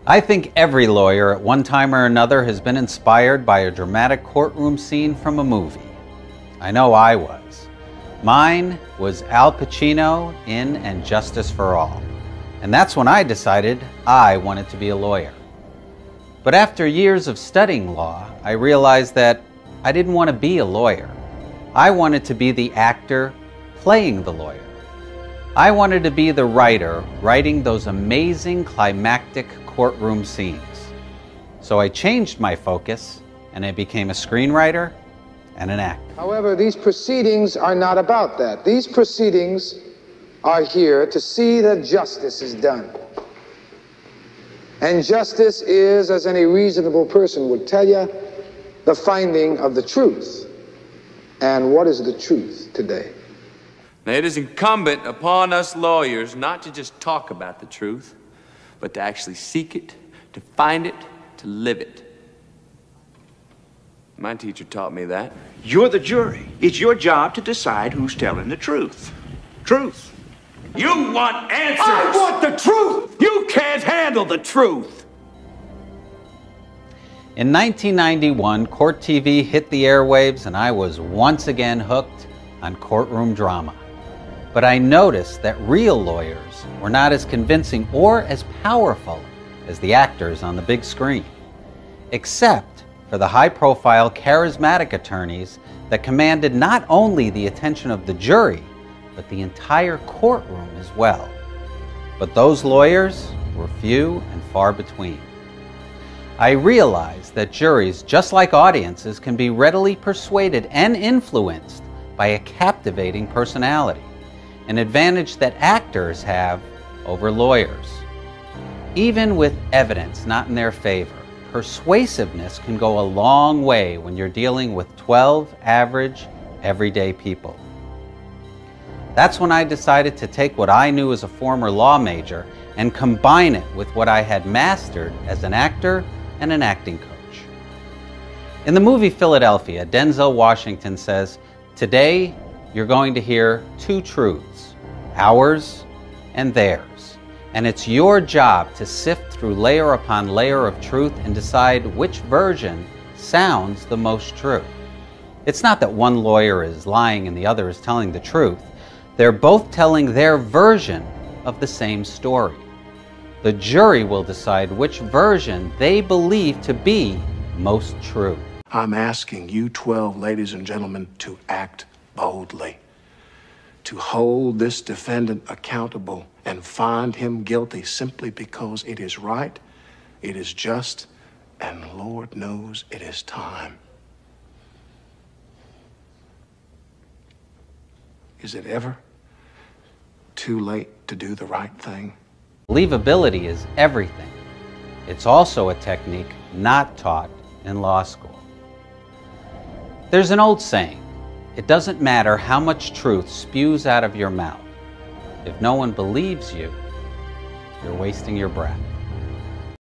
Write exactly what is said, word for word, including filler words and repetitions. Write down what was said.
I think every lawyer at one time or another has been inspired by a dramatic courtroom scene from a movie. I know I was. Mine was Al Pacino in And Justice for All. And that's when I decided I wanted to be a lawyer. But after years of studying law, I realized that I didn't want to be a lawyer. I wanted to be the actor playing the lawyer. I wanted to be the writer writing those amazing climactic courtroom scenes. So I changed my focus and I became a screenwriter and an actor. However, these proceedings are not about that. These proceedings are here to see that justice is done. And justice is, as any reasonable person would tell you, the finding of the truth. And what is the truth today? Now, it is incumbent upon us lawyers not to just talk about the truth, but to actually seek it, to find it, to live it. My teacher taught me that. You're the jury. It's your job to decide who's telling the truth. Truth. You want answers! I want the truth! You can't handle the truth! In nineteen ninety-one, Court T V hit the airwaves and I was once again hooked on courtroom drama. But I noticed that real lawyers were not as convincing or as powerful as the actors on the big screen, except for the high-profile, charismatic attorneys that commanded not only the attention of the jury, but the entire courtroom as well. But those lawyers were few and far between. I realized that juries, just like audiences, can be readily persuaded and influenced by a captivating personality, an advantage that actors have over lawyers. Even with evidence not in their favor, persuasiveness can go a long way when you're dealing with twelve average, everyday people. That's when I decided to take what I knew as a former law major and combine it with what I had mastered as an actor and an acting coach. In the movie Philadelphia, Denzel Washington says, "Today, you're going to hear two truths, ours and theirs. And it's your job to sift through layer upon layer of truth and decide which version sounds the most true." It's not that one lawyer is lying and the other is telling the truth. They're both telling their version of the same story. The jury will decide which version they believe to be most true. I'm asking you twelve ladies and gentlemen to act boldly, to hold this defendant accountable and find him guilty simply because it is right, it is just, and Lord knows it is time. Is it ever too late to do the right thing? Believability is everything. It's also a technique not taught in law school. There's an old saying, it doesn't matter how much truth spews out of your mouth. If no one believes you, you're wasting your breath.